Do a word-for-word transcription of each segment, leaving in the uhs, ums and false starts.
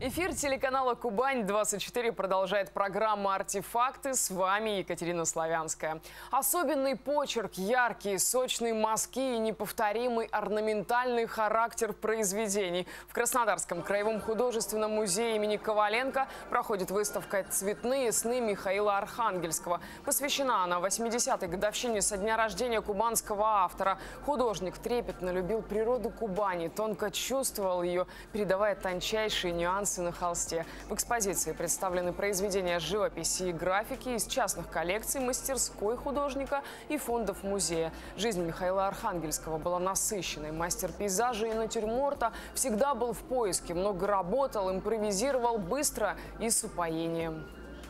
Эфир телеканала Кубань двадцать четыре продолжает программа «Артефакты». С вами Екатерина Славянская. Особенный почерк, яркие, сочные мазки и неповторимый орнаментальный характер произведений. В Краснодарском краевом художественном музее имени Коваленко проходит выставка «Цветные сны» Михаила Архангельского. Посвящена она восьмидесятой годовщине со дня рождения кубанского автора. Художник трепетно любил природу Кубани, тонко чувствовал ее, передавая тончайшие нюансы на холсте. В экспозиции представлены произведения живописи и графики из частных коллекций, мастерской художника и фондов музея. Жизнь Михаила Архангельского была насыщенной. Мастер пейзажа и натюрморта всегда был в поиске, много работал, импровизировал быстро и с упоением.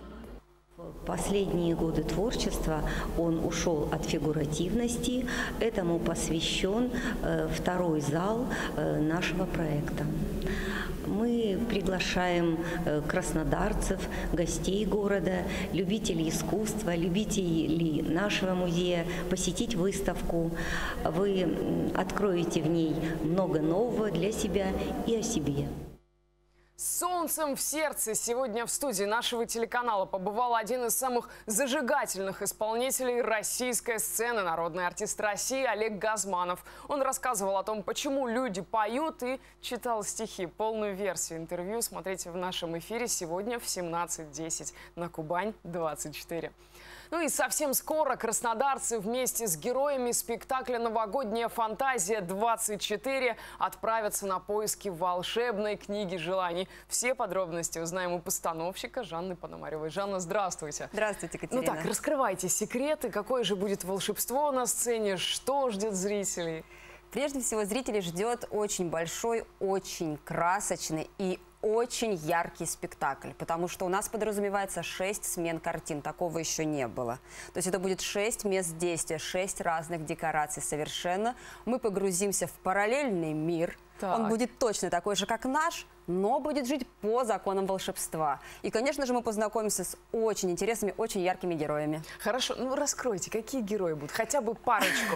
Последние годы творчества он ушел от фигуративности. Этому посвящен э, второй зал э, нашего проекта. Мы приглашаем э, краснодарцев, гостей города, любителей искусства, любителей нашего музея посетить выставку. Вы откроете в ней много нового для себя и о себе. С солнцем в сердце сегодня в студии нашего телеканала побывал один из самых зажигательных исполнителей российской сцены, народный артист России Олег Газманов. Он рассказывал о том, почему люди поют, и читал стихи. Полную версию интервью смотрите в нашем эфире сегодня в семнадцать десять на Кубань двадцать четыре. Ну и совсем скоро краснодарцы вместе с героями спектакля «Новогодняя фантазия-двадцать четыре» отправятся на поиски волшебной книги желаний. Все подробности узнаем у постановщика Жанны Пономаревой. Жанна, здравствуйте. Здравствуйте, Екатерина. Ну так, раскрывайте секреты, какое же будет волшебство на сцене, что ждет зрителей? Прежде всего, зрителей ждет очень большой, очень красочный и очень яркий спектакль, потому что у нас подразумевается шесть смен картин, такого еще не было. То есть это будет шесть мест действия, шесть разных декораций совершенно. Мы погрузимся в параллельный мир. Так. Он будет точно такой же, как наш, но будет жить по законам волшебства. И, конечно же, мы познакомимся с очень интересными, очень яркими героями. Хорошо, ну раскройте, какие герои будут, хотя бы парочку.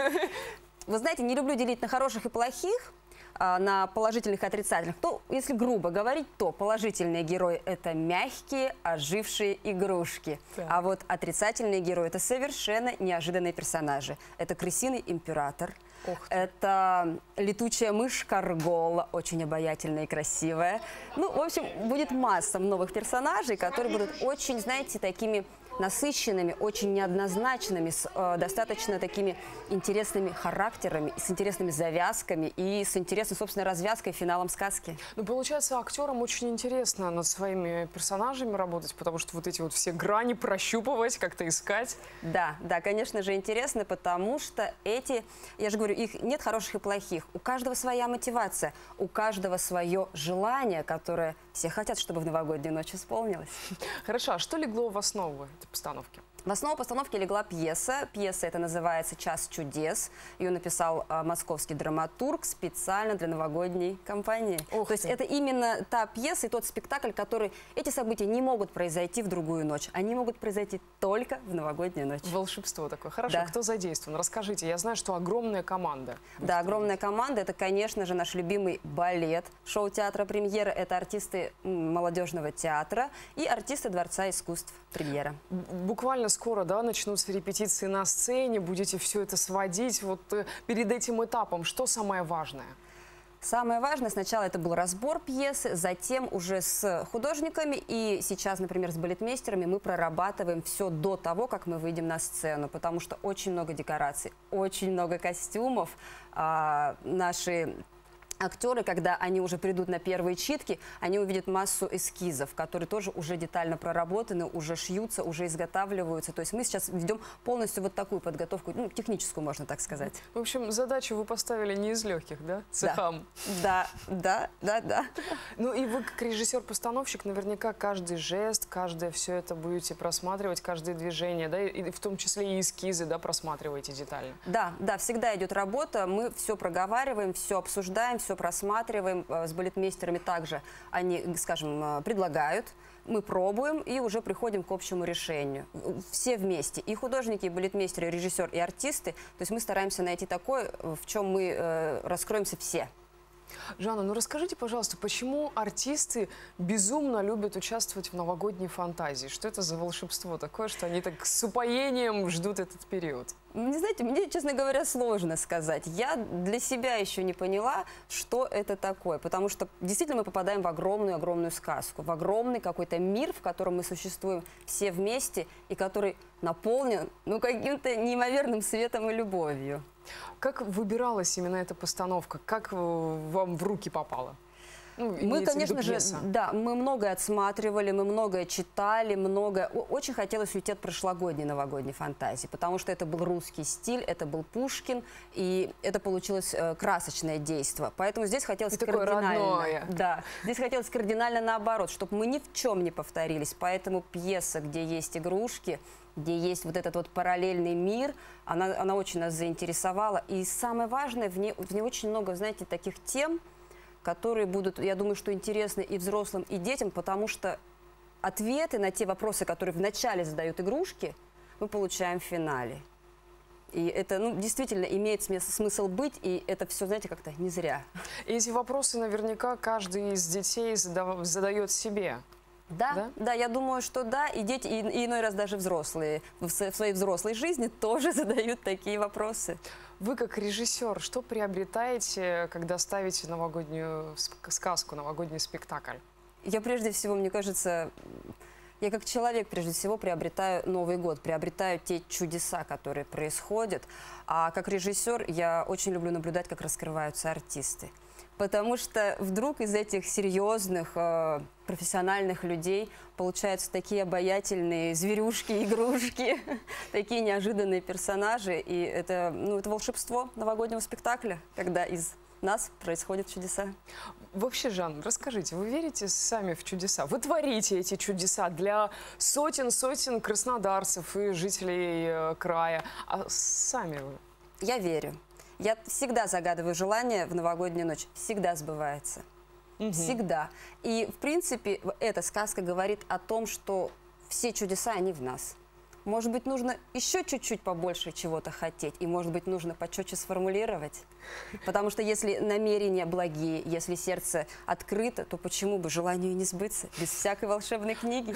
Вы знаете, не люблю делить на хороших и плохих, на положительных и отрицательных. То, если грубо говорить, то положительные герои – это мягкие, ожившие игрушки. Так. А вот отрицательные герои – это совершенно неожиданные персонажи. Это крысиный император, это летучая мышь Каргола, очень обаятельная и красивая. Ну, в общем, будет масса новых персонажей, которые будут очень, знаете, такими насыщенными, очень неоднозначными, с э, достаточно такими интересными характерами, с интересными завязками и с интересной, собственно, развязкой, финалом сказки. Ну, получается, актерам очень интересно над своими персонажами работать, потому что вот эти вот все грани прощупывать, как-то искать. Да, да, конечно же, интересно, потому что эти, я же говорю, их нет хороших и плохих. У каждого своя мотивация, у каждого свое желание, которое все хотят, чтобы в новогоднюю ночь исполнилось. Хорошо, а что легло в основу этой постановки? В основу постановки легла пьеса. Пьеса эта называется «Час чудес». Ее написал а, московский драматург специально для новогодней кампании. Ох То есть это именно та пьеса и тот спектакль, который... Эти события не могут произойти в другую ночь. Они могут произойти только в новогоднюю ночь. Волшебство такое. Хорошо, да. Кто задействован? Расскажите. Я знаю, что огромная команда. Да, огромная команда. Это, конечно же, наш любимый балет. Шоу театра «Премьера» — это артисты молодежного театра и артисты Дворца искусств «Премьера». Буквально скоро, да, начнутся репетиции на сцене, будете все это сводить. Вот перед этим этапом что самое важное? Самое важное, сначала это был разбор пьесы, затем уже с художниками и сейчас, например, с балетмейстерами мы прорабатываем все до того, как мы выйдем на сцену, потому что очень много декораций, очень много костюмов. А, наши актеры, когда они уже придут на первые читки, они увидят массу эскизов, которые тоже уже детально проработаны, уже шьются, уже изготавливаются. То есть мы сейчас ведем полностью вот такую подготовку, ну, техническую, можно так сказать. В общем, задачу вы поставили не из легких, да, цехам? Да, да, да, да. Ну и вы, как режиссер-постановщик, наверняка каждый жест, каждое все это будете просматривать, каждое движение, да, и в том числе и эскизы, да, просматриваете детально. Да, да, всегда идет работа, мы все проговариваем, все обсуждаем, все просматриваем с балетмейстерами также. Они, скажем, предлагают, мы пробуем и уже приходим к общему решению. Все вместе, и художники, и балетмейстеры, и режиссер, и артисты. То есть мы стараемся найти такое, в чем мы э, раскроемся все. Жанна, ну расскажите, пожалуйста, почему артисты безумно любят участвовать в новогодней фантазии? Что это за волшебство такое, что они так с упоением ждут этот период? Не знаете, мне, честно говоря, сложно сказать. Я для себя еще не поняла, что это такое. Потому что действительно мы попадаем в огромную-огромную сказку, в огромный какой-то мир, в котором мы существуем все вместе, и который наполнен, ну, каким-то неимоверным светом и любовью. Как выбиралась именно эта постановка? Как вам в руки попала? Ну, мы, конечно же, да, мы многое отсматривали, мы многое читали, многое... Очень хотелось уйти от прошлогодней новогодней фантазии, потому что это был русский стиль, это был Пушкин, и это получилось э, красочное действие. Поэтому здесь хотелось и кардинально... Такое родное. Да, здесь хотелось кардинально наоборот, чтобы мы ни в чем не повторились. Поэтому пьеса, где есть игрушки, где есть вот этот вот параллельный мир, она, она очень нас заинтересовала. И самое важное, в ней, в ней очень много, знаете, таких тем, которые будут, я думаю, что интересны и взрослым, и детям, потому что ответы на те вопросы, которые вначале задают игрушки, мы получаем в финале. И это, ну, действительно имеет смысл быть, и это все, знаете, как-то не зря. И эти вопросы наверняка каждый из детей задав... задает себе. Да, да, да, я думаю, что да, и дети, и, и иной раз даже взрослые в своей взрослой жизни тоже задают такие вопросы. Вы как режиссер, что приобретаете, когда ставите новогоднюю сказку, новогодний спектакль? Я прежде всего, мне кажется, я как человек прежде всего приобретаю Новый год, приобретаю те чудеса, которые происходят. А как режиссер я очень люблю наблюдать, как раскрываются артисты. Потому что вдруг из этих серьезных, э, профессиональных людей получаются такие обаятельные зверюшки, игрушки, такие неожиданные персонажи. И это, ну, это волшебство новогоднего спектакля, когда из нас происходят чудеса. Вообще, Жанна, расскажите, вы верите сами в чудеса? Вы творите эти чудеса для сотен-сотен краснодарцев и жителей э, края. А сами вы? Я верю. Я всегда загадываю желание в новогоднюю ночь. Всегда сбывается. Угу. Всегда. И, в принципе, эта сказка говорит о том, что все чудеса, они в нас. Может быть, нужно еще чуть-чуть побольше чего-то хотеть. И, может быть, нужно почетче сформулировать. Потому что если намерения благие, если сердце открыто, то почему бы желанию не сбыться без всякой волшебной книги?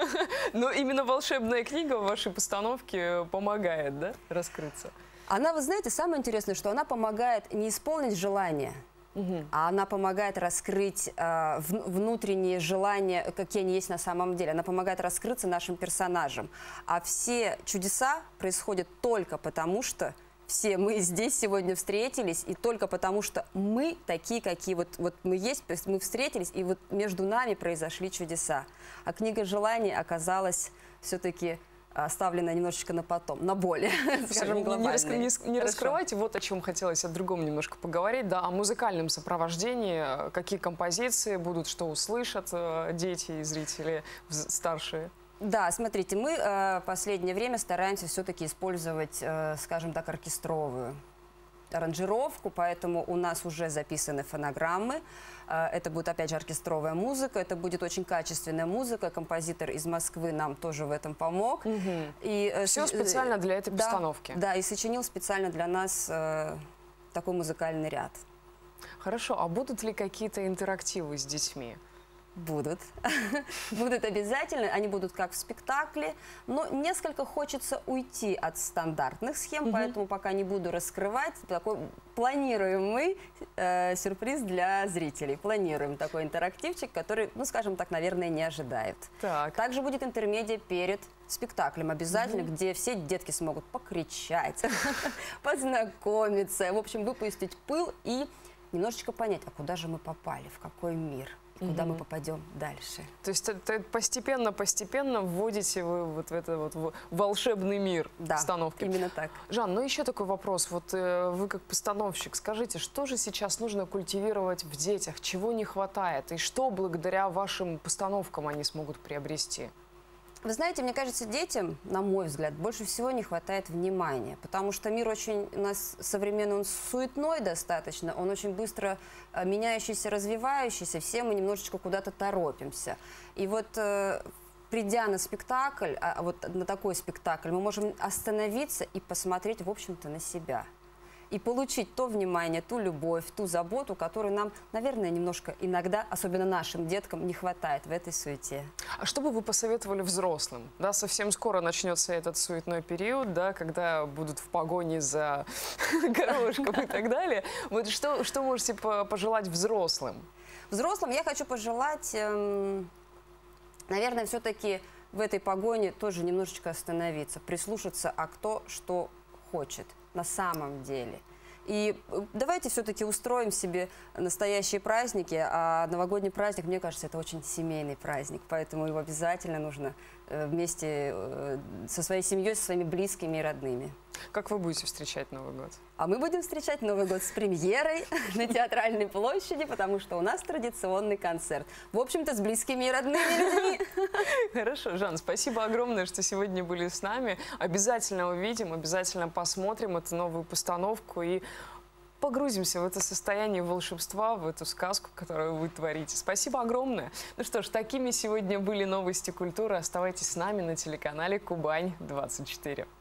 Но именно волшебная книга в вашей постановке помогает, да, раскрыться? Она, вы знаете, самое интересное, что она помогает не исполнить желание, угу. а она помогает раскрыть э, внутренние желания, какие они есть на самом деле. Она помогает раскрыться нашим персонажам. А все чудеса происходят только потому, что все мы здесь сегодня встретились, и только потому, что мы такие, какие вот, вот мы есть, то есть мы встретились, и вот между нами произошли чудеса. А книга желаний оказалась все-таки оставлена немножечко на потом, на более, скажем, глобальной. Не, не, не раскрывайте, вот о чем хотелось о другом немножко поговорить, да, о музыкальном сопровождении, какие композиции будут, что услышат дети и зрители старшие. Да, смотрите, мы в э, последнее время стараемся все-таки использовать, э, скажем так, оркестровую аранжировку, поэтому у нас уже записаны фонограммы. Это будет, опять же, оркестровая музыка, это будет очень качественная музыка. Композитор из Москвы нам тоже в этом помог. Угу. И все специально для этой да, постановки. Да, и сочинил специально для нас э, такой музыкальный ряд. Хорошо, а будут ли какие-то интерактивы с детьми? Будут. Будут обязательно. Они будут как в спектакле. Но несколько хочется уйти от стандартных схем, угу. поэтому пока не буду раскрывать. Такой планируем мы э, сюрприз для зрителей. Планируем такой интерактивчик, который, ну, скажем так, наверное, не ожидают. Так. Также будет интермедия перед спектаклем обязательно, угу. где все детки смогут покричать, познакомиться, в общем, выпустить пыл и немножечко понять, а куда же мы попали, в какой мир. Куда угу. мы попадем дальше. То есть постепенно-постепенно вводите вы вот в этот вот волшебный мир да, постановки. Именно так. Жан, ну еще такой вопрос. Вот э, вы как постановщик, скажите, что же сейчас нужно культивировать в детях, чего не хватает, и что благодаря вашим постановкам они смогут приобрести? Вы знаете, мне кажется, детям, на мой взгляд, больше всего не хватает внимания, потому что мир очень у нас современный, он суетной достаточно, он очень быстро меняющийся, развивающийся, все мы немножечко куда-то торопимся. И вот э, придя на спектакль, а вот на такой спектакль, мы можем остановиться и посмотреть, в общем-то, на себя. и получить то внимание, ту любовь, ту заботу, которую нам, наверное, немножко иногда, особенно нашим деткам, не хватает в этой суете. А что бы вы посоветовали взрослым? Да, совсем скоро начнется этот суетной период, да, когда будут в погоне за горошком и так далее. Вот что, что можете пожелать взрослым? Взрослым я хочу пожелать, эм, наверное, все-таки в этой погоне тоже немножечко остановиться, прислушаться, а кто что хочет на самом деле. И давайте все-таки устроим себе настоящие праздники, а новогодний праздник, мне кажется, это очень семейный праздник, поэтому его обязательно нужно вместе со своей семьей, со своими близкими и родными. Как вы будете встречать Новый год? А мы будем встречать Новый год с премьерой на Театральной площади, потому что у нас традиционный концерт. В общем-то, с близкими и родными людьми. Хорошо, Жан, спасибо огромное, что сегодня были с нами. Обязательно увидим, обязательно посмотрим эту новую постановку и погрузимся в это состояние волшебства, в эту сказку, которую вы творите. Спасибо огромное. Ну что ж, такими сегодня были новости культуры. Оставайтесь с нами на телеканале Кубань двадцать четыре.